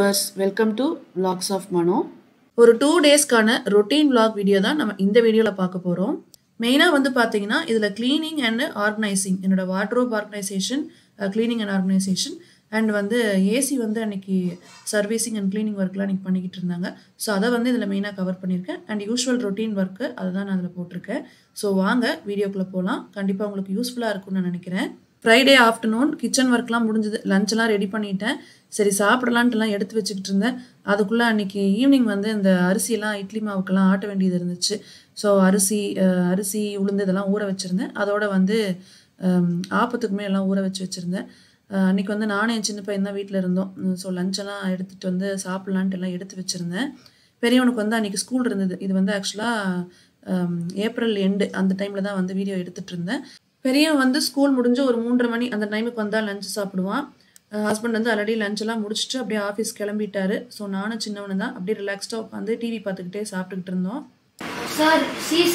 viewers, welcome to Vlogs of Mano. ஒரு 2 டேஸ்க்கான routine vlog video தான் நம்ம இந்த வீடியோல பார்க்க போறோம். மெயினா வந்து பாத்தீங்கன்னா இதுல cleaning and organizing என்னோட wardrobe organization, cleaning and organization and வந்து ஏசி வந்து அன்னைக்கு சர்வீசிங் அண்ட் cleaning ஒர்க்லாம் அன்னைக்கு பண்ணிக்கிட்டு இருந்தாங்க. ஸோ அதை வந்து இதில் மெயினாக கவர் பண்ணியிருக்கேன். அண்ட் யூஷுவல் ரொட்டீன் ஒர்க்கு அதை தான் நான் அதில் போட்டிருக்கேன். ஸோ வாங்க வீடியோக்குள்ளே போகலாம். கண்டிப்பாக உங்களுக்கு யூஸ்ஃபுல்லாக இருக்கும்னு நான் நினைக்கிறேன். ஃப்ரைடே ஆஃப்டர்நூன் கிச்சன் ஒர்க்லாம் முடிஞ்சது, லஞ்செலாம் ரெடி பண்ணிட்டேன். சரி சாப்பிடலான்ட்டுலாம் எடுத்து வச்சுக்கிட்டு இருந்தேன். அதுக்குள்ளே அன்றைக்கி ஈவினிங் வந்து இந்த அரிசியெல்லாம் இட்லி மாவுக்கெல்லாம் ஆட்ட வேண்டியது இருந்துச்சு. ஸோ அரிசி உளுந்து இதெல்லாம் ஊற வச்சுருந்தேன். அதோட வந்து ஆப்பத்துக்குமே எல்லாம் ஊற வச்சுருந்தேன். அன்றைக்கி வந்து நானும் என் சின்ன பையன் தான் வீட்டில் இருந்தோம். ஸோ லஞ்செல்லாம் எடுத்துகிட்டு வந்து சாப்பிட்லான்ட்டு எல்லாம் எடுத்து வச்சுருந்தேன். பெரியவனுக்கு வந்து அன்றைக்கி ஸ்கூல் இருந்தது. இது வந்து ஆக்சுவலாக ஏப்ரல் எண்டு அந்த டைமில் தான் வந்து வீடியோ எடுத்துகிட்டு இருந்தேன். பெரியவன் வந்து ஸ்கூல் முடிஞ்சு ஒரு 3:30 மணி அந்த டைமுக்கு வந்தால் லஞ்சு சாப்பிடுவான். ஹஸ்பண்ட் வந்து ஆல்ரெடி லஞ்செல்லாம் முடிச்சுட்டு அப்படியே ஆஃபீஸ் கிளம்பிட்டாரு. ஸோ நானும் சின்னவனு தான் அப்படியே ரிலாக்ஸ்டாக உட்காந்து டிவி பார்த்துக்கிட்டே சாப்பிட்டுக்கிட்டு இருந்தோம். சார்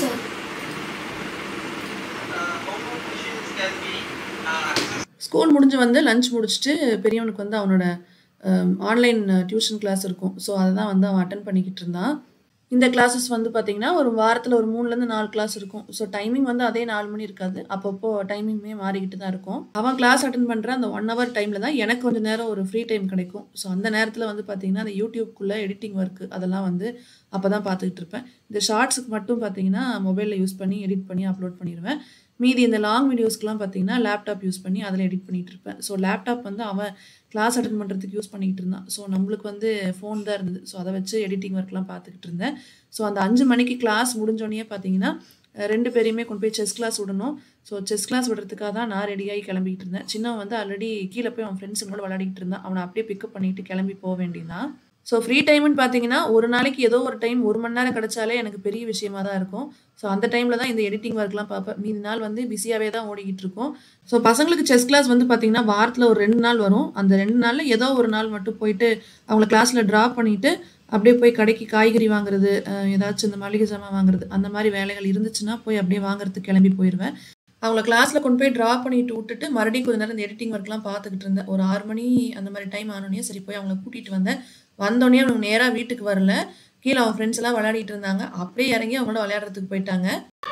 ஸ்கூல் முடிஞ்சு வந்து லஞ்ச் முடிச்சுட்டு பெரியவனுக்கு வந்து அவனோட ஆன்லைன் டியூஷன் கிளாஸ் இருக்கும். ஸோ அதை தான் வந்து அவன் அட்டன் பண்ணிக்கிட்டு இருந்தான். இந்த கிளாஸஸ் வந்து பார்த்திங்கன்னா ஒரு வாரத்தில் ஒரு 3லேருந்து 4 கிளாஸ் இருக்கும். ஸோ டைமிங் வந்து அதே 4 மணி இருக்காது. அப்பப்போ டைமிங்குமே மாறிக்கிட்டு தான் இருக்கும். அவன் கிளாஸ் அட்டன் பண்ணுற அந்த 1 hour டைமில் தான் எனக்கு கொஞ்சம் நேரம் ஒரு ஃப்ரீ டைம் கிடைக்கும். ஸோ அந்த நேரத்தில் வந்து பார்த்திங்கன்னா அந்த யூடியூப்குள்ளே எடிட்டிங் ஒர்க்கு அதெல்லாம் வந்து அப்போ தான் பார்த்துக்கிட்டு இருப்பேன். இந்த ஷார்ட்ஸுக்கு மட்டும் பார்த்திங்கன்னா மொபைலில் யூஸ் பண்ணி எடிட் பண்ணி அப்லோட் பண்ணிடுவேன். மீதி இந்த லாங் வீடியோஸ்க்குலாம் பார்த்திங்கன்னா லேப்டாப் யூஸ் பண்ணி அதில் எடிட் பண்ணிகிட்டு இருப்பேன். ஸோ லேப்டாப் வந்து அவன் கிளாஸ் அட்டன் பண்ணுறதுக்கு யூஸ் பண்ணிக்கிட்டு இருந்தான். ஸோ நம்மளுக்கு வந்து ஃபோன் தான் இருந்தது. ஸோ அதை வச்சு எடிட்டிங் ஒர்க்லாம் பார்த்துக்கிட்டு இருந்தேன். ஸோ அந்த 5 மணிக்கு கிளாஸ் முடிஞ்சோடனே பார்த்தீங்கன்னா 2 பேரையுமே கொண்டு போய் செஸ் கிளாஸ் விடணும். ஸோ செஸ் கிளாஸ் விடுறதுக்காக தான் நான் ரெடியாகி கிளம்பிக்கிட்டு இருந்தேன். சின்னவன் வந்து ஆல்ரெடி கீழே போய் அவன் ஃப்ரெண்ட்ஸுங்களோட விளையாடிக்கிட்டு இருந்தான். அவனை அப்படியே பிக்கப் பண்ணிவிட்டு கிளம்பி போக வேண்டியதான். ஸோ ஃப்ரீ டைம்னு பார்த்தீங்கன்னா ஒரு நாளைக்கு ஏதோ ஒரு டைம் 1 மணி நேரம் கிடச்சாலே எனக்கு பெரிய விஷயமா தான் இருக்கும். ஸோ அந்த டைமில் தான் இந்த எடிட்டிங் ஒர்க்லாம் பார்ப்பேன். மீதி நாள் வந்து பிஸியாகவே தான் ஓடிக்கிட்டு இருக்கும். ஸோ பசங்களுக்கு செஸ் கிளாஸ் வந்து பார்த்திங்கன்னா வாரத்தில் ஒரு 2 நாள் வரும். அந்த 2 நாளில் ஏதோ ஒரு நாள் மட்டும் போயிட்டு அவங்கள கிளாஸில் ட்ராப் பண்ணிவிட்டு அப்படியே போய் கடைக்கு காய்கறி வாங்குறது, ஏதாச்சும் இந்த மளிகை சாமான் வாங்குறது அந்த மாதிரி வேலைகள் இருந்துச்சுன்னா போய் அப்படியே வாங்குறதுக்கு கிளம்பி போயிடுவேன். அவங்கள கிளாஸில் கொண்டு போய் ட்ராப் பண்ணிட்டு விட்டுட்டு மறுபடியும் கொஞ்சம் நேரம் இந்த எடிட்டிங் ஒர்க்லாம் பார்த்துக்கிட்டு இருந்தேன். ஒரு 6 மணி அந்த மாதிரி டைம் ஆனோடனே சரி போய் அவங்கள கூட்டிகிட்டு வந்தேன். வந்தோடனே அவங்க நேராக வீட்டுக்கு வரல. கீழே அவன் ஃப்ரெண்ட்ஸ் எல்லாம் விளையாடிட்டு இருந்தாங்க. அப்படியே இறங்கி அவங்களோட விளையாடுறதுக்கு போயிட்டாங்க.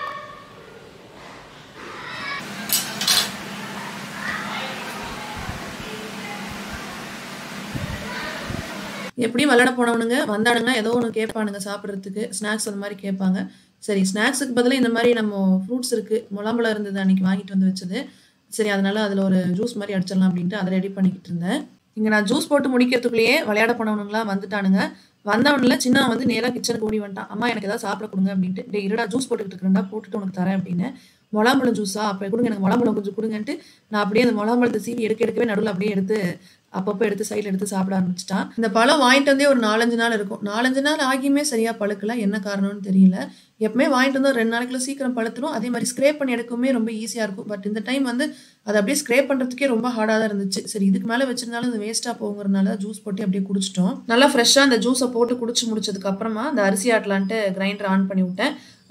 எப்படியும் விளையாட போனவனுங்க வந்தானுங்க ஏதோ ஒன்று கேட்பானுங்க சாப்பிட்றதுக்கு, ஸ்நாக்ஸ் அந்த மாதிரி கேட்பாங்க. சரி ஸ்நாக்ஸுக்கு பதிலாக இந்த மாதிரி நம்ம ஃப்ரூட்ஸ் இருக்குது, முலாம்பழம் இருந்தது அன்றைக்கி வாங்கிட்டு வந்து வச்சது. சரி அதனால் அதில் ஒரு ஜூஸ் மாதிரி அடிச்சிடலாம் அப்படின்ட்டு அதை ரெடி பண்ணிக்கிட்டு இருந்தேன். இங்கே நான் ஜூஸ் போட்டு முடிக்கிறதுக்குள்ளேயே விளையாட போனவனுங்களாம் வந்துட்டானுங்க. வந்தவனில் சின்னவன் வந்து நேராக கிச்சனுக்கு ஓடி வந்துட்டான். அம்மா எனக்கு ஏதாவது சாப்பிட கொடுங்க அப்படின்ட்டு. டே இருடா ஜூஸ் போட்டுக்கிட்டு இருக்கிறேன்டா, போட்டுட்டு உனக்கு தரேன் அப்படின்னு. முலாம்பழம் ஜூஸா அப்போ கொடுங்க, எனக்கு முலாம்பழம் கொஞ்சம் கொடுங்கன்ட்டு நான் அப்படியே அந்த முலாம்பழத்தை சீவி எடுக்கவே நடுவில் அப்படியே எடுத்து அப்பப்போ எடுத்து சைடில் எடுத்து சாப்பிட ஆரம்பிச்சிட்டான். இந்த பழம் வாங்கிட்டு வந்தே ஒரு 4-5 நாள் இருக்கும். 4-5 நாள் ஆகியுமே சரியாக பழுக்கல. என்ன காரணம்னு தெரியல. எப்பவுமே வாங்கிட்டு வந்து ஒரு 2 நாளைக்குள்ள சீக்கிரம் பழுத்துரும். அதே மாதிரி ஸ்க்ரேப் பண்ணி எடுக்கவுமே ரொம்ப ஈஸியாக இருக்கும். பட் இந்த டைம் வந்து அதை அப்படியே ஸ்க்ரேப் பண்ணுறதுக்கே ரொம்ப ஹார்டாக தான் இருந்துச்சு. சரி இதுக்கு மேலே வச்சிருந்தாலும் அது வேஸ்ட்டாக போங்கிறதுனால ஜூஸ் போட்டு அப்படியே குடிச்சிட்டோம். நல்லா ஃப்ரெஷ்ஷாக அந்த ஜூஸை போட்டு குடிச்சு முடிச்சதுக்கப்புறமா அந்த அரிசி ஆட்டலான்ட்டு கிரைண்டர் ஆன் பண்ணி விட்டேன்.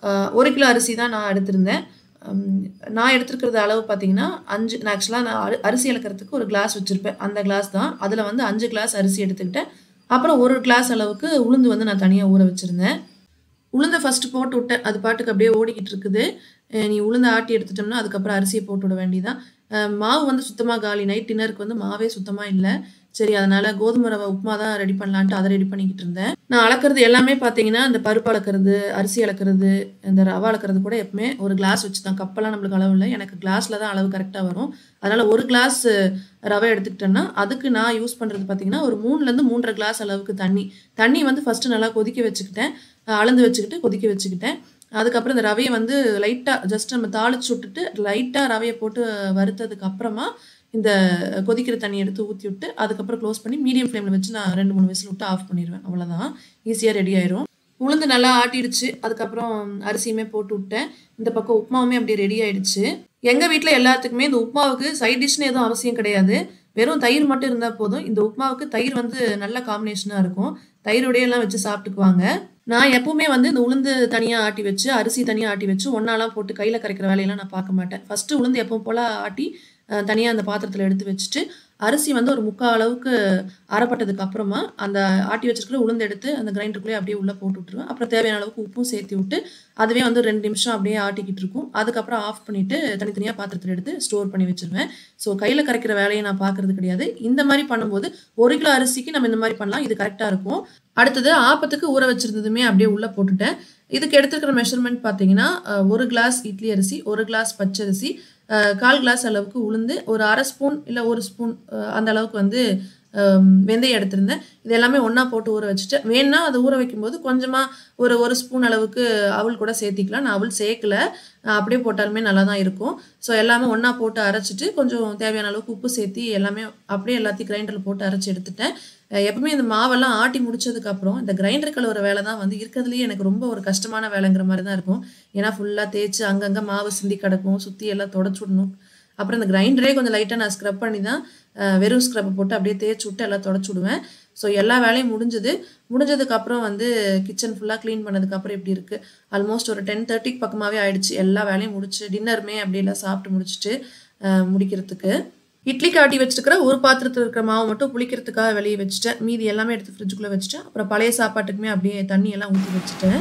1 கிலோ அரிசி தான் நான் எடுத்திருந்தேன். நான் எடுத்துருக்கிறது அளவு பார்த்தீங்கன்னா நான் ஆக்சுவலாக நான் அரிசி இழக்கிறதுக்கு ஒரு கிளாஸ் வச்சுருப்பேன். அந்த கிளாஸ் தான். அதில் வந்து 5 கிளாஸ் அரிசி எடுத்துக்கிட்டேன். அப்புறம் 1 கிளாஸ் அளவுக்கு உளுந்து வந்து நான் தனியாக ஊற வச்சுருந்தேன். உளுந்தை ஃபஸ்ட்டு போட்டு விட்டேன். அது பாட்டுக்கு அப்படியே ஓடிக்கிட்டு இருக்குது. நீ உளுந்தை ஆட்டி எடுத்துட்டோம்னா அதுக்கப்புறம் அரிசியை போட்டு விட வேண்டியதான். மாவு வந்து சுத்தமாக காலி. நைட் டின்னருக்கு வந்து மாவே சுத்தமாக இல்லை. சரி அதனால் கோதுமை ரவை உப்புமா தான் ரெடி பண்ணலான்ட்டு அதை ரெடி பண்ணிக்கிட்டு இருந்தேன். நான் அளக்கிறது எல்லாமே பார்த்தீங்கன்னா இந்த பருப்பு அளக்கிறது, அரிசி அளக்கிறது, இந்த ரவை அளக்கிறது கூட எப்பவுமே ஒரு கிளாஸ் வச்சு தான். கப்பெல்லாம் நம்மளுக்கு அளவு இல்லை. எனக்கு கிளாஸில் தான் அளவு கரெக்டாக வரும். அதனால் 1 கிளாஸ் ரவை எடுத்துக்கிட்டேன்னா அதுக்கு நான் யூஸ் பண்ணுறது பார்த்தீங்கன்னா ஒரு 3லேருந்து 3.5 கிளாஸ் அளவுக்கு தண்ணி வந்து ஃபஸ்ட்டு நல்லா கொதிக்க வச்சுக்கிட்டேன். அளந்து வச்சுக்கிட்டு கொதிக்க வச்சுக்கிட்டேன். அதுக்கப்புறம் இந்த ரவையை வந்து லைட்டாக ஜஸ்ட் நம்ம தாளிச்சு விட்டுட்டு லைட்டாக ரவையை போட்டு வறுத்ததுக்கு அப்புறமா இந்த கொதிக்கிற தண்ணி எடுத்து ஊற்றி விட்டு அதுக்கப்புறம் க்ளோஸ் பண்ணி மீடியம் ஃப்ளேமில் வச்சு நான் 2-3 விசில் விட்டு ஆஃப் பண்ணிடுவேன். அவ்வளோதான், ஈஸியாக ரெடி ஆயிரும். உளுந்து நல்லா ஆட்டிடுச்சு. அதுக்கப்புறம் அரிசியுமே போட்டு விட்டேன். இந்த பக்கம் உப்புமாவுமே அப்படியே ரெடி ஆயிடுச்சு. எங்கள் வீட்டில் எல்லாத்துக்குமே இந்த உப்புமாவுக்கு சைட் டிஷ்னு எதுவும் அவசியம் கிடையாது. வெறும் தயிர் மட்டும் இருந்தால் போதும். இந்த உப்புமாவுக்கு தயிர் வந்து நல்ல காம்பினேஷனாக இருக்கும். தயிரோடையெல்லாம் வச்சு சாப்பிட்டுக்குவாங்க. நான் எப்பவுமே வந்து இந்த உளுந்து தனியாக ஆட்டி வச்சு அரிசி தனியாக ஆட்டி வச்சு ஒன்றாலாம் போட்டு கையில் கரைக்கிற வேலையெல்லாம் நான் பார்க்க மாட்டேன். ஃபஸ்ட்டு உளுந்து எப்பவும் போல் ஆட்டி தனியாக அந்த பாத்திரத்தில் எடுத்து வச்சுட்டு அரிசி வந்து ஒரு 3/4 அளவுக்கு அரைப்பட்டதுக்கு அப்புறமா, அந்த ஆட்டி வச்சிருக்கிற உளுந்து எடுத்து அந்த கிரைண்டருக்குள்ளேயே அப்படியே உள்ள போட்டு விட்டுருவேன். அப்புறம் தேவையான அளவுக்கு உப்பும் சேர்த்து விட்டு, அதுவே வந்து 2 நிமிஷம் அப்படியே ஆட்டிக்கிட்டு இருக்கும். அதுக்கப்புறம் ஆஃப் பண்ணிட்டு தனித்தனியா பாத்திரத்துல எடுத்து ஸ்டோர் பண்ணி வச்சுருவேன். ஸோ கையில கரைக்கிற வேலைய நான் பார்க்கறது கிடையாது. இந்த மாரி பண்ணும்போது 1 கிலோ அரிசிக்கு நம்ம இந்த மாரி பண்ணலாம். இது கரெக்ட்டா இருக்கும். அடுத்தது ஆப்பத்துக்கு ஊற வச்சிருந்ததுமே அப்படியே உள்ள போட்டுட்டேன். இதுக்கு எடுத்துருக்கிற மெஷர்மென்ட் பார்த்தீங்கன்னா, 1 கிளாஸ் இட்லி அரிசி, 1 கிளாஸ் பச்சரிசி, 1/4 கிளாஸ் அளவுக்கு உளுந்து, ஒரு 1/2 ஸ்பூன் இல்ல 1 ஸ்பூன் அந்த அளவுக்கு வந்து வெந்தயம் எடுத்திருந்தேன். இது எல்லாமே ஒண்ணா போட்டு ஊற வச்சுட்டு, வேணுனா அத ஊற வைக்கும்போது கொஞ்சமா ஒரு 1 ஸ்பூன் அளவுக்கு அவல் கூட சேர்த்திக்கலாம். நான் அவல் சேர்க்கல. அப்படியே போட்டாலுமே நல்லா தான் இருக்கும். ஸோ எல்லாமே ஒண்ணா போட்டு அரைச்சுட்டு, கொஞ்சம் தேவையான அளவுக்கு உப்பு சேர்த்தி எல்லாமே அப்படியே எல்லாத்தையும் கிரைண்டர்ல போட்டு அரைச்சு எடுத்துட்டேன். எப்பவுமே இந்த மாவெல்லாம் ஆட்டி முடிச்சதுக்கப்புறம், இந்த கிரைண்டர் கழுவுற வேலை தான் வந்து இருக்கிறதுலயே எனக்கு ரொம்ப ஒரு கஷ்டமான வேலைங்கிற மாரி தான் இருக்கும். ஏன்னா ஃபுல்லா தேய்ச்சு அங்கங்க மாவு சிந்தி கிடக்கும். சுத்தி எல்லாம் தொடச்சு விடணும். அப்புறம் இந்த கிரைண்டரே கொஞ்சம் லைட்டா நான் ஸ்க்ரப் பண்ணி தான் வெறும் ஸ்க்ரப்ப போட்டு அப்படியே தேய்ச்சு விட்டு எல்லாம் தொடச்சு விடுவேன். ஸோ எல்லா வேலையும் முடிஞ்சது. முடிஞ்சதுக்கப்புறம் வந்து கிச்சன் ஃபுல்லா கிளீன் பண்ணதுக்கப்புறம் இப்படி இருக்கு. ஆல்மோஸ்ட் ஒரு 10:30க்கு பக்கமாவே ஆயிடுச்சு. எல்லா வேலையும் முடிச்சு, டின்னருமே அப்படியே எல்லாம் சாப்பிட்டு முடிச்சுட்டு முடிக்கிறதுக்கு. இட்லிக்கு ஆட்டி வச்சிருக்கிற ஒரு பாத்திரத்துல இருக்கிற மாவு மட்டும் புளிக்கிறதுக்காக வெளியே வச்சுட்டேன். மீதி எல்லாமே எடுத்து ஃப்ரிட்ஜுக்குள்ள வச்சுட்டேன். அப்புறம் பழைய சாப்பாட்டுக்குமே அப்படியே தண்ணி எல்லாம் ஊத்தி வச்சுட்டேன்.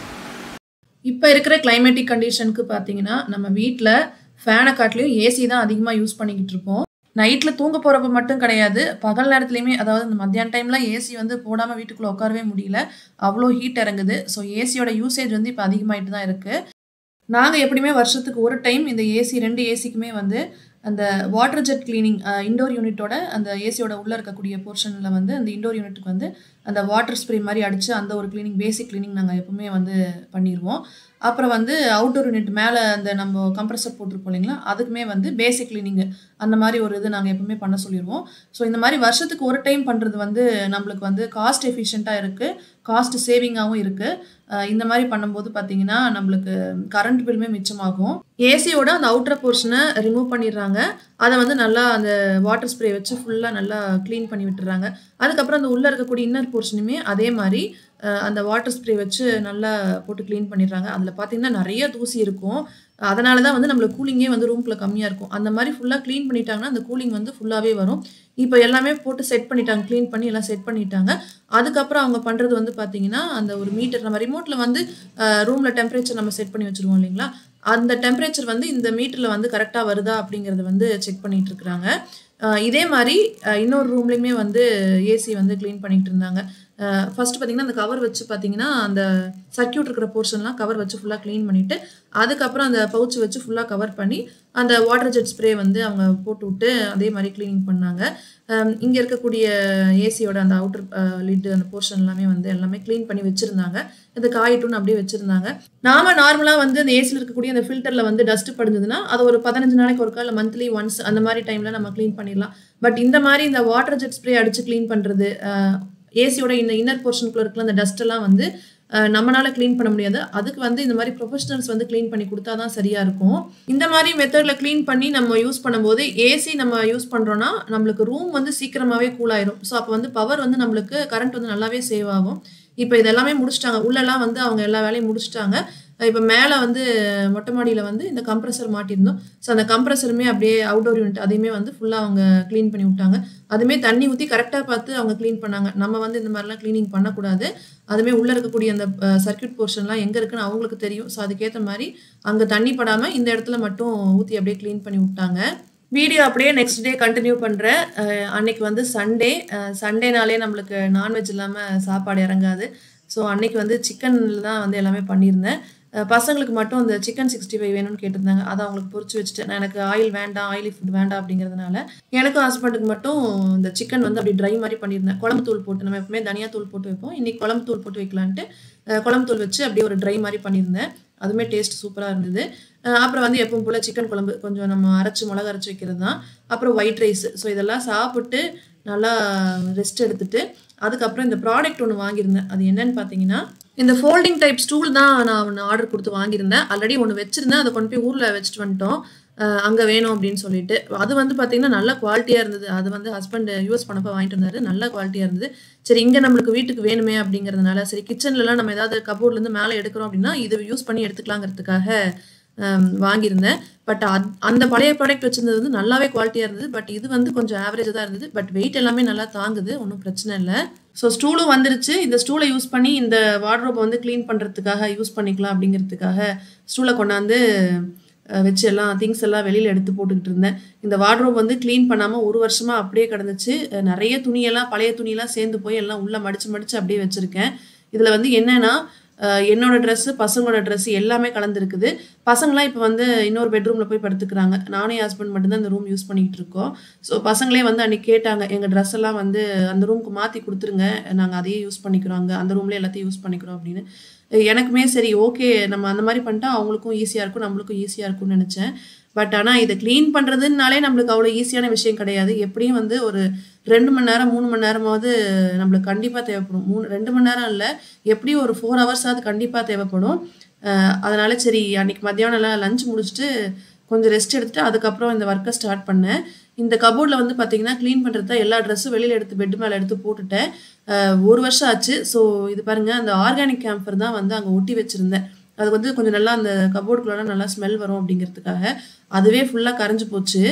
இப்ப இருக்கிற கிளைமேட்டிக் கண்டிஷனுக்கு பார்த்தீங்கன்னா, நம்ம வீட்ல ஃபேன காட்டிலும் ஏசி தான் அதிகமா யூஸ் பண்ணிக்கிட்டு இருக்கோம். நைட்ல தூங்க போறப்ப மட்டும் கிடையாது. பகல் நேரத்துலயுமே அதாவது இந்த மத்தியான டைம்ல ஏசி வந்து போடாம வீட்டுக்குள்ள உட்காரவே முடியல. அவ்ளோ ஹீட் இறங்குது. ஸோ ஏசியோட யூசேஜ் வந்து இப்ப அதிகமாயிட்டு தான் இருக்கு. நாங்க எப்படியுமே வருஷத்துக்கு ஒரு டைம் இந்த ஏசி 2 ஏசிக்குமே வந்து அந்த வாட்டர் ஜெட் கிளீனிங் இன்டோர் யூனிட்டோட அந்த ஏசியோட உள்ள இருக்கக்கூடிய போர்ஷன்ல வந்து அந்த இன்டோர் யூனிட்டுக்கு வந்து அந்த வாட்டர் ஸ்ப்ரே மாரி அடிச்சு அந்த ஒரு கிளீனிங் பேசிக் கிளீனிங் நாங்க எப்பவுமே வந்து பண்ணிருவோம். அப்புறம் வந்து அவுட்டோர் யூனிட் மேல அந்த நம்ம கம்ப்ரசர் போட்டிருப்போம் இல்லைங்களா? அதுக்குமே வந்து பேசிக் கிளீனிங் அந்த மாரி ஒரு இது நாங்க எப்பவுமே பண்ண சொல்லிருவோம். ஸோ இந்த மாரி வருஷத்துக்கு ஒரு டைம் பண்றது வந்து நம்மளுக்கு வந்து காஸ்ட் எஃபிஷியன்ட்டா இருக்கு. காஸ்ட் சேவிங்காவும் இருக்கு. இந்த மாரி பண்ணும்போது பார்த்தீங்கன்னா, நம்மளுக்கு கரண்ட் பில்லுமே மிச்சமாகும். ஏசியோட அந்த அவுட்டர் போர்ஷன ரிமூவ் பண்ணிடுறாங்க. அத வந்து நல்லா அந்த வாட்டர் ஸ்ப்ரே வச்சு ஃபுல்லா நல்லா கிளீன் பண்ணி விட்டுர்றாங்க. அதுக்கப்புறம் அந்த உள்ள இருக்கக்கூடிய இன்னர் போர்ஷனுமே அதே மாரி அந்த வாட்டர் ஸ்ப்ரே வச்சு நல்லா போட்டு கிளீன் பண்ணிடுறாங்க. அதில பார்த்தீங்கன்னா, நெறைய தூசி இருக்கும். அதனால தான் வந்து நம்மளுக்கு கூலிங்கே வந்து ரூம்குள்ள கம்மியா இருக்கும். அந்த மாரி ஃபுல்லா கிளீன் பண்ணிட்டாங்கன்னா, அந்த கூலிங் வந்து ஃபுல்லாவே வரும். இப்ப எல்லாமே போட்டு செட் பண்ணிட்டாங்க. கிளீன் பண்ணி எல்லாம் செட் பண்ணிட்டாங்க. அதுக்கப்புறம் அவங்க பண்றது வந்து பார்த்தீங்கன்னா, அந்த ஒரு மீட்டர் நம்ம ரிமோட்ல வந்து ரூம்ல டெம்பரேச்சர் நம்ம செட் பண்ணி வச்சுருவோம் இல்லைங்களா? அந்த டெம்பரேச்சர் வந்து இந்த மீட்டர்ல வந்து கரெக்ட்டா வருதா அப்படிங்கிறத வந்து செக் பண்ணிட்டு இருக்காங்க. இதே மாரி இன்னொரு ரூம்லயுமே வந்து ஏசி வந்து கிளீன் பண்ணிட்டு இருந்தாங்க. ஃபர்ஸ்ட் பார்த்தீங்கன்னா, அந்த கவர் வச்சு பார்த்தீங்கன்னா, அந்த சர்க்யூட் இருக்கிற போர்ஷன்லாம் கவர் வச்சு ஃபுல்லா கிளீன் பண்ணிட்டு, அதுக்கப்புறம் அந்த பவுச் வச்சு ஃபுல்லா கவர் பண்ணி, அந்த வாட்டர் ஜெட் ஸ்ப்ரே வந்து அவங்க போட்டுவிட்டு, அதே மாரி கிளீனிங் பண்ணாங்க. இங்க இருக்கக்கூடிய ஏசியோட அந்த அவுட்டர் லிட் அந்த போர்ஷன் எல்லாமே வந்து எல்லாமே கிளீன் பண்ணி வச்சிருந்தாங்க. அது காயட்டும்னு அப்படியே வச்சிருந்தாங்க. நாம நார்மலா வந்து அந்த ஏசில இருக்கக்கூடிய அந்த ஃபில்டர்ல வந்து டஸ்ட் படிஞ்சதுன்னா, அது ஒரு 15 நாளைக்கு ஒருக்கா இல்ல மந்த்லி ஒன்ஸ் அந்த மாரி டைம்ல நம்ம கிளீன் பண்ணிடலாம். பட் இந்த மாரி இந்த வாட்டர் ஜெட் ஸ்ப்ரே அடிச்சு கிளீன் பண்றது, ஏசியோட இந்த இன்னர் போர்ஷனுக்குள்ள இருக்கிற அந்த டஸ்ட் எல்லாம் வந்து நம்மனால கிளீன் பண்ண முடியாது. அதுக்கு வந்து இந்த மாரி ப்ரொஃபஷனல்ஸ் வந்து கிளீன் பண்ணி குடுத்தா தான் சரியா இருக்கும். இந்த மாரி மெத்தட்ல கிளீன் பண்ணி நம்ம யூஸ் பண்ணும்போது, ஏசி நம்ம யூஸ் பண்றோம்னா, நம்மளுக்கு ரூம் வந்து சீக்கிரமாவே கூல் ஆயிரும். ஸோ அப்ப வந்து பவர் வந்து நம்மளுக்கு கரண்ட் வந்து நல்லாவே சேவ் ஆகும். இப்ப இது எல்லாமே முடிச்சுட்டாங்க. உள்ளலாம் வந்து அவங்க எல்லா வேலையும் முடிச்சுட்டாங்க. இப்ப மேல வந்து மொட்டை மாடியில வந்து இந்த கம்ப்ரசர் மாட்டியிருந்தோம். ஸோ அந்த கம்ப்ரசருமே அப்படியே அவுட்டோர் யூனிட் அதையுமே வந்து ஃபுல்லா அவங்க கிளீன் பண்ணி விட்டாங்க. அதுவுமே தண்ணி ஊத்தி கரெக்ட்டா பார்த்து அவங்க கிளீன் பண்ணாங்க. நம்ம வந்து இந்த மாரிலாம் கிளீனிங் பண்ணக்கூடாது. அதுவுமே உள்ள இருக்கக்கூடிய அந்த சர்க்யூட் போர்ஷன்லாம் எங்க இருக்குன்னு அவங்களுக்கு தெரியும். ஸோ அதுக்கேத்த மாரி அங்க தண்ணி படாம இந்த இடத்துல மட்டும் ஊத்தி அப்படியே கிளீன் பண்ணி விட்டாங்க. வீடியோ அப்படியே நெக்ஸ்ட் டே கன்டின்யூ பண்றேன். அன்னைக்கு வந்து சண்டே. சண்டேனாலே நம்மளுக்கு நான்வெஜ் இல்லாம சாப்பாடு இறங்காது. ஸோ அன்னைக்கு வந்து சிக்கன்ல தான் வந்து எல்லாமே பண்ணியிருந்தேன். பசங்களுக்கு மட்டும் அந்த சிக்கன் 65 வேணும்னு கேட்டிருந்தாங்க. அத அவங்களுக்கு பொரிச்சு வச்சுட்டேன். நான் எனக்கு ஆயில் வேண்டாம், ஆயிலி ஃபுட் வேண்டாம் அப்படிங்கிறதுனால, எனக்கும் ஹஸ்பண்டுக்கு மட்டும் இந்த சிக்கன் வந்து அப்படியே ட்ரை மாரி பண்ணியிருந்தேன். குழம்பு தூள் போட்டு நம்ம எப்பவுமே தனியா தூள் போட்டு வைப்போம். இன்னைக்கு குழம்பு தூள் போட்டு வைக்கலான்ட்டு, குழம்பு தூள் வச்சு அப்படியே ஒரு ட்ரை மாரி பண்ணியிருந்தேன். அதுவுமே டேஸ்ட் சூப்பரா இருந்தது. அப்புறம் வந்து எப்பவும் போல சிக்கன் குழம்பு கொஞ்சம் நம்ம அரைச்சு மிளகா அரைச்சு வைக்கிறது தான். அப்புறம் ஒயிட் ரைஸ். ஸோ இதெல்லாம் சாப்பிட்டு நல்லா ரெஸ்ட் எடுத்துட்டு, அதுக்கப்புறம் இந்த ப்ராடக்ட் ஒண்ணு வாங்கியிருந்தேன். அது என்னன்னு பார்த்தீங்கன்னா, இந்த ஃபோல்டிங் டைப் ஸ்டூல் தான் நான் ஒண்ணு ஆர்டர் குடுத்து வாங்கியிருந்தேன். ஆல்ரெடி ஒண்ணு வச்சிருந்தேன். அத கொண்டு போய் ஊர்ல வச்சுட்டு வந்துட்டோம். அங்க வேணும் அப்படின்னு சொல்லிட்டு. அது வந்து பார்த்தீங்கன்னா, நல்ல குவாலிட்டியா இருந்தது. அது வந்து ஹஸ்பண்ட் யுஎஸ் போனப்ப வாங்கிட்டு வந்தாரு. நல்ல குவாலிட்டியா இருந்தது. சரி இங்க நம்மளுக்கு வீட்டுக்கு வேணுமே அப்படிங்கிறதுனால, சரி கிச்சன்லலாம் நம்ம ஏதாவது கப்போர்ட்லேருந்து மேல எடுக்கிறோம் அப்படின்னா, இத யூஸ் பண்ணி எடுத்துக்கலாங்கிறதுக்காக வாங்கியிருந்தேன். பட் அந்த பழைய ப்ராடக்ட் வச்சிருந்தது வந்து நல்லாவே குவாலிட்டியா இருந்தது. பட் இது வந்து கொஞ்சம் ஆவரேஜா தான் இருந்தது. பட் வெயிட் எல்லாமே நல்லா தாங்குது. ஒண்ணும் பிரச்சனை இல்ல. ஸோ ஸ்டூலும் வந்துருச்சு. இந்த ஸ்டூல யூஸ் பண்ணி இந்த வார்ட்ரோப வந்து கிளீன் பண்றதுக்காக யூஸ் பண்ணிக்கலாம் அப்படிங்கிறதுக்காக ஸ்டூல கொண்டாந்து வச்சு எல்லாம் திங்ஸ் எல்லாம் வெளியில எடுத்து போட்டுக்கிட்டு இருந்தேன். இந்த வார்ட்ரோப் வந்து கிளீன் பண்ணாம 1 வருஷமா அப்படியே கிடந்துச்சு. நெறைய துணியெல்லாம் பழைய துணியெல்லாம் சேர்ந்து போய் எல்லாம் உள்ள மடிச்சு மடிச்சு அப்படியே வச்சிருக்கேன். இதுல வந்து என்னன்னா, என்னோட ட்ரெஸ்ஸு, பசங்களோட ட்ரெஸ்ஸு எல்லாமே கலந்துருக்குது. பசங்கலாம் இப்ப வந்து இன்னொரு பெட்ரூம்ல போய் படுத்துக்கிறாங்க. நானும் என் ஹஸ்பண்ட் மட்டும் தான் இந்த ரூம் யூஸ் பண்ணிக்கிட்டு இருக்கோம். ஸோ பசங்களே வந்து அன்னைக்கு கேட்டாங்க, "எங்க ட்ரெஸ் எல்லாம் வந்து அந்த ரூமுக்கு மாத்தி குடுத்துருங்க. நாங்க அதையே யூஸ் பண்ணிக்கிறோம். அந்த ரூம்லயே எல்லாத்தையும் யூஸ் பண்ணிக்கிறோம்" அப்படின்னு. எனக்குமே சரி ஓகே, நம்ம அந்த மாரி பண்ணிட்டா அவங்களுக்கும் ஈஸியா இருக்கும், நம்மளுக்கும் ஈஸியா இருக்கும்னு நெனச்சேன். பட் ஆனா இத கிளீன் பண்றதுன்னாலே நம்மளுக்கு அவ்வளோ ஈஸியான விஷயம் கிடையாது. எப்படியும் வந்து ஒரு 2 மணி நேரம், 3 மணி நேரமாவது நம்மளுக்கு கண்டிப்பா தேவைப்படும். 2 மணி நேரம் இல்ல, எப்படியும் ஒரு 4 ஹவர்ஸாவது கண்டிப்பா தேவைப்படும். அதனால சரி அன்னைக்கு மத்தியானம் எல்லாம் லஞ்ச் முடிச்சுட்டு கொஞ்சம் ரெஸ்ட் எடுத்துட்டு அதுக்கப்புறம் இந்த ஒர்க்க ஸ்டார்ட் பண்ணேன். இந்த கபோர்ட்ல வந்து பார்த்தீங்கன்னா, கிளீன் பண்றதுக்கு தான் எல்லா ட்ரெஸ்ஸும் வெளியில எடுத்து பெட் மேல எடுத்து போட்டுட்டேன். 1 வருஷம் ஆச்சு. ஸோ இது பாருங்க, அந்த ஆர்கானிக் கேம்ஃபர் தான் வந்து அங்க ஒட்டி வச்சிருந்தேன். அது வந்து கொஞ்சம் நல்லா அந்த கபோர்டுக்குள்ளலாம் நல்லா ஸ்மெல் வரும் அப்படிங்கிறதுக்காக. அதுவே ஃபுல்லா கரைஞ்சு போச்சு.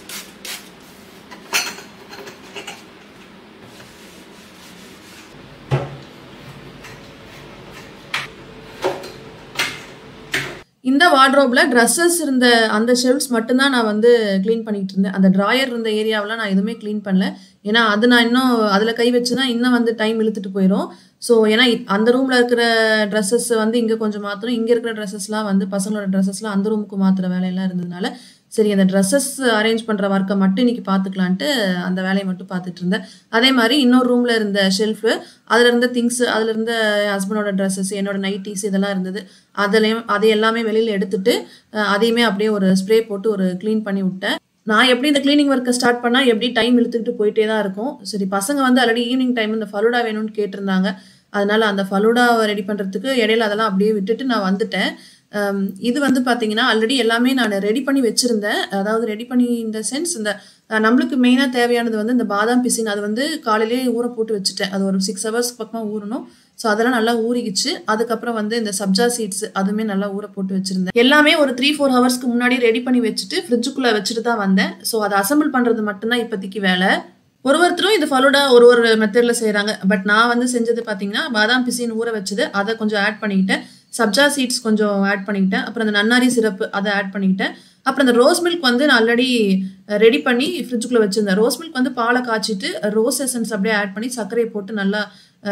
இந்த வார்ட்ரோப்ல ட்ரெஸ்ஸஸ் இருந்த அந்த ஷெல்ஃப்ஸ் மட்டும் தான் நான் வந்து கிளீன் பண்ணிட்டு இருந்தேன். அந்த ட்ராயர் இருந்த ஏரியாவலாம் நான் எதுவுமே கிளீன் பண்ணல. ஏன்னா, அது நான் இன்னும் அதுல கை வச்சேன்னா, இன்னும் வந்து டைம் இழுத்துட்டு போயிரும். ஸோ ஏன்னா அந்த ரூம்ல இருக்கிற ட்ரெஸ்ஸஸ் வந்து இங்க கொஞ்சம் மாத்தணும். இங்க இருக்கிற ட்ரெஸ்ஸஸ்லாம் வந்து பசங்களோட ட்ரெஸ்ஸஸ்லாம் அந்த ரூமுக்கு மாத்துற வேலையெல்லாம் இருந்ததுனால, சரி அந்த ட்ரெஸ்ஸஸ் அரேஞ்ச் பண்ற ஒர்க்க மட்டும் இன்னைக்கு பார்த்துக்கலான்ட்டு அந்த வேலைய மட்டும் பார்த்துட்டு இருந்தேன். அதே மாரி இன்னொரு ரூம்ல இருந்த ஷெல்ஃபு, அதுல இருந்த திங்ஸ், அதுல இருந்த என் ஹஸ்பண்டோட ட்ரெஸ்ஸஸ், என்னோட நைட்டீஸ் இதெல்லாம் இருந்தது. அது எல்லாமே வெளியில எடுத்துட்டு, அதையுமே அப்படியே ஒரு ஸ்ப்ரே போட்டு ஒரு கிளீன் பண்ணி விட்டேன். நான் எப்படி இந்த கிளீனிங் ஒர்க்க ஸ்டார்ட் பண்ணா எப்படி டைம் இழுத்துக்கிட்டு போயிட்டே தான் இருக்கும். சரி பசங்க வந்து ஆல்ரெடி ஈவினிங் டைம் இந்த ஃபலூடா வேணும்னு கேட்டிருந்தாங்க. அதனால அந்த ஃபலூடாவ ரெடி பண்றதுக்கு இடையில அதெல்லாம் அப்படியே விட்டுட்டு நான் வந்துட்டேன். இது வந்து பார்த்தீங்கன்னா, ஆல்ரெடி எல்லாமே நானு ரெடி பண்ணி வச்சிருந்தேன். அதாவது ரெடி பண்ணி இன் த சென்ஸ் இந்த நம்மளுக்கு மெயினா தேவையானது வந்து இந்த பாதாம் பிசின். அது வந்து காலையிலேயே ஊற போட்டு வச்சுட்டேன். அது ஒரு 6 ஹவர்ஸ் பக்கமா ஊறணும். ஸோ அதெல்லாம் நல்லா ஊறிக்கிச்சு. அதுக்கப்புறம் வந்து இந்த சப்ஜா சீட்ஸ் அதுவுமே நல்லா ஊற போட்டு வச்சிருந்தேன். எல்லாமே ஒரு 3, 4 ஹவர்ஸ்க்கு முன்னாடி ரெடி பண்ணி வச்சுட்டு ஃப்ரிட்ஜுக்குள்ள வச்சுட்டு தான் வந்தேன். ஸோ அத அசெம்பிள் பண்றது மட்டும் தான் இப்போதைக்கு வேல. ஒருத்தரும் இந்த ஃபலூடா ஒரு மெத்தட்ல செய்றாங்க. பட் நான் வந்து செஞ்சது பார்த்தீங்கன்னா, பாதாம் பிசின் ஊற வச்சது, அத கொஞ்சம் ஆட் பண்ணிக்கிட்டேன். சப்ஜா சீட்ஸ் கொஞ்சம் ஆட் பண்ணிக்கிட்டேன். அப்புறம் அந்த நன்னாரி சிரப் அத ஆட் பண்ணிக்கிட்டேன். அப்புறம் அந்த ரோஸ் மில்க் வந்து நான் ஆல்ரெடி ரெடி பண்ணி ஃப்ரிட்ஜுக்குள்ள வச்சிருந்தேன். ரோஸ் மில்க் வந்து பால காய்ச்சிட்டு, ரோஸ் எசன்ஸ் அப்படியே ஆட் பண்ணி, சர்க்கரைய போட்டு நல்லா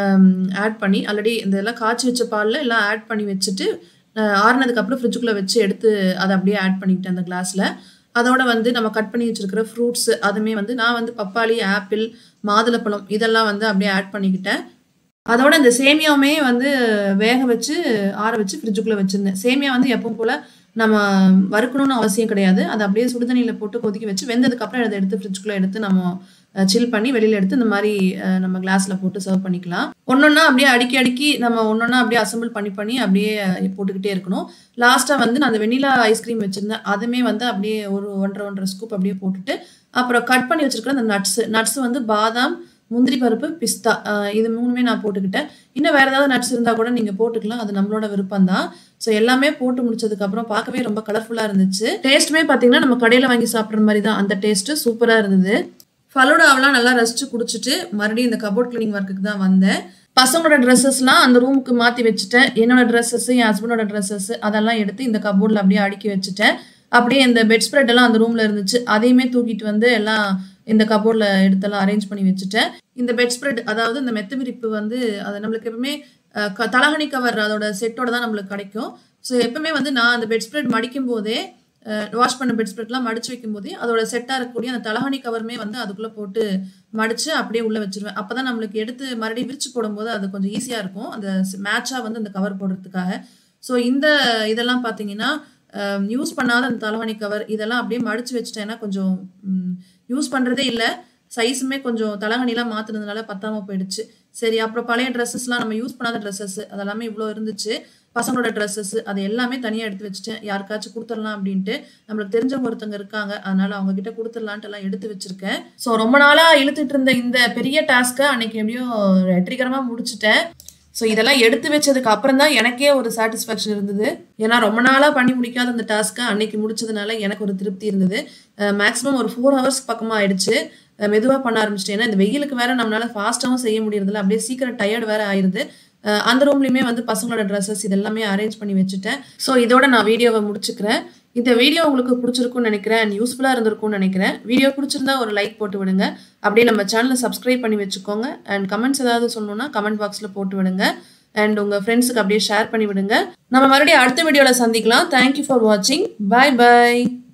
ஆட் பண்ணி, ஆல்ரெடி இதெல்லாம் காய்ச்சி வச்ச பால்ல எல்லாம் ஆட் பண்ணி வச்சுட்டு, ஆறுனதுக்கு அப்புறம் ஃப்ரிட்ஜுக்குள்ள வச்சு எடுத்து அத அப்படியே ஆட் பண்ணிக்கிட்டேன் அந்த கிளாஸ்ல. அதோட வந்து நம்ம கட் பண்ணி வச்சிருக்கிற ஃப்ரூட்ஸ் அதுவுமே வந்து நான் வந்து பப்பாளி, ஆப்பிள், மாதுளப்பழம் இதெல்லாம் வந்து அப்படியே ஆட் பண்ணிக்கிட்டேன். அதோட இந்த சேமியாவுமே வந்து வேக வச்சு, ஆற வச்சு ஃப்ரிட்ஜுக்குள்ள வச்சிருந்தேன். சேமியா வந்து எப்பவும் போல நம்ம வறுக்கணும்னு அவசியம் கிடையாது. அத அப்படியே சுடுதண்ணீல போட்டு கொதிக்க வச்சு, வெந்ததுக்கப்புறம் அத எடுத்து ஃப்ரிட்ஜுக்குள்ள எடுத்து நம்ம சில் பண்ணி வெளியில எடுத்து இந்த மாரி நம்ம கிளாஸ்ல போட்டு சர்வ் பண்ணிக்கலாம். ஒண்ணொண்ணா அப்படியே அடுக்கி அடுக்கி நம்ம ஒண்ணொண்ணா அப்படியே அசெம்பிள் பண்ணி பண்ணி அப்படியே போட்டுக்கிட்டே இருக்கணும். லாஸ்ட்டா வந்து நான் அந்த வெண்ணிலா ஐஸ்கிரீம் வச்சிருந்தேன். அதுமே வந்து அப்படியே ஒரு 1 1/2 ஸ்கூப் அப்படியே போட்டுட்டு, அப்புறம் கட் பண்ணி வச்சிருக்கிற அந்த நட்ஸ் வந்து பாதாம், முந்திரி பருப்பு, பிஸ்தா இது 3மே நான் போட்டுக்கிட்டேன். இன்னும் வேற ஏதாவது நட்ஸ் இருந்தா கூட நீங்க போட்டுக்கலாம். அது நம்மளோட விருப்பம் தான். ஸோ எல்லாமே போட்டு முடிச்சதுக்கு அப்புறம் பார்க்கவே ரொம்ப கலர்ஃபுல்லா இருந்துச்சு. டேஸ்ட்டுமே பார்த்தீங்கன்னா, நம்ம கடையில வாங்கி சாப்பிடுற மாரி தான். அந்த டேஸ்ட்டு சூப்பரா இருந்தது. ஃபலூடாவெல்லாம் நல்லா ரசிச்சு குடிச்சிட்டு, மறுபடியும் இந்த கபோர்ட் கிளீனிங் ஒர்க்குக்கு தான் வந்தேன். பசங்களோட ட்ரெஸ்ஸஸ்லாம் அந்த ரூமுக்கு மாத்தி வச்சுட்டேன். என்னோட ட்ரெஸ்ஸஸ், என் ஹஸ்பண்டோட ட்ரெஸ்ஸஸ் அதெல்லாம் எடுத்து இந்த கபோர்ட்ல அப்படியே அடுக்கி வச்சுட்டேன். அப்படியே இந்த பெட் ஸ்ப்ரெட் எல்லாம் அந்த ரூம்ல இருந்துச்சு. அதையுமே தூக்கிட்டு வந்து எல்லாம் இந்த கபோர்ட்ல எடுத்தெல்லாம் அரேஞ்ச் பண்ணி வச்சுட்டேன். இந்த பெட் ஸ்ப்ரெட் அதாவது இந்த மெத்த விரிப்பு வந்து அது நம்மளுக்கு எப்பவுமே தலகாணி கவர் அதோட செட்டோட தான் நம்மளுக்கு கிடைக்கும். ஸோ எப்பவுமே வந்து நான் அந்த பெட் ஸ்ப்ரெட் மடிக்கும் போதே வாஷ் பண்ண பெட் ஸ்ப்ரெட்லாம் மடிச்சு வைக்கும் போதே அதோட செட்டா இருக்கக்கூடிய அந்த தலகாணி கவருமே வந்து அதுக்குள்ள போட்டு மடிச்சு அப்படியே உள்ள வச்சிருவேன். அப்பதான் நம்மளுக்கு எடுத்து மறுபடியும் விரிச்சு போடும்போது அது கொஞ்சம் ஈஸியா இருக்கும். அந்த மேட்சா வந்து அந்த கவர் போடுறதுக்காக. ஸோ இந்த இதெல்லாம் பார்த்தீங்கன்னா, யூஸ் பண்ணாத அந்த தலகாணி கவர் இதெல்லாம் அப்படியே மடிச்சு வச்சுட்டேன்னா கொஞ்சம் யூஸ் பண்றதே இல்ல. சைஸுமே கொஞ்சம் தலகாணிலாம் மாத்துனதுனால பத்தாம போயிடுச்சு. சரி அப்புறம் பழைய ட்ரெஸ்ஸஸ்லாம் நம்ம யூஸ் பண்ணாத ட்ரெஸ்ஸஸ் அதெல்லாமே இவ்ளோ இருந்துச்சு. பசங்களோட ட்ரெஸ்ஸஸ் அது எல்லாமே தனியா எடுத்து வச்சுட்டேன். யாருக்காச்சும் குடுத்துடலாம் அப்படின்ட்டு. நம்மளுக்கு தெரிஞ்சவங்க ஒருத்தவங்க இருக்காங்க. அதனால அவங்க கிட்ட குடுத்துடலான்ட்டு எல்லாம் எடுத்து வச்சிருக்கேன். ஸோ ரொம்ப நாளா இழுத்துட்டு இருந்த இந்த பெரிய டாஸ்க்க அன்னைக்கு எப்படியோ வெற்றிகரமா முடிச்சுட்டேன். ஸோ இதெல்லாம் எடுத்து வச்சதுக்கு அப்புறம் தான் எனக்கே ஒரு சாட்டிஸ்ஃபேக்ஷன் இருந்தது. ஏன்னா ரொம்ப நாளாக பண்ணி முடிக்காத அந்த டாஸ்க்கை அன்னைக்கு முடிச்சதுனால எனக்கு ஒரு திருப்தி இருந்தது. மேக்ஸிமம் ஒரு 4 ஹவர்ஸ் பக்கமாக ஆயிடுச்சு. மெதுவாக பண்ண ஆரம்பிச்சிட்டேன். ஏன்னா இந்த வெயிலுக்கு வேற நம்மளால ஃபாஸ்ட்டாகவும் செய்ய முடியறதில்ல. அப்படியே சீக்கிரம் டயர்டு வேற ஆயிடுது. அந்த ரூம்லையுமே வந்து பசங்களோட ட்ரெஸ்ஸஸ் இதெல்லாமே அரேஞ்ச் பண்ணி வச்சுட்டேன். ஸோ இதோட நான் வீடியோவை முடிச்சுக்கிறேன். இந்த வீடியோ உங்களுக்கு பிடிச்சிருக்கும்னு நினைக்கிறேன் அண்ட் யூஸ்ஃபுல்லாக இருந்திருக்கும்னு நினைக்கிறேன். வீடியோ பிடிச்சிருந்தா ஒரு லைக் போட்டு விடுங்க. அப்படியே நம்ம சேனலை சப்ஸ்கிரைப் பண்ணி வச்சுக்கோங்க. அண்ட் கமெண்ட்ஸ் ஏதாவது சொல்லணும்னா கமெண்ட் பாக்ஸில் போட்டு விடுங்க. அண்ட் உங்கள் ஃப்ரெண்ட்ஸுக்கு அப்படியே ஷேர் பண்ணி விடுங்க. நம்ம மறுபடியும் அடுத்த வீடியோவில் சந்திக்கலாம். தேங்க்யூ ஃபார் வாட்சிங். பாய் பாய்.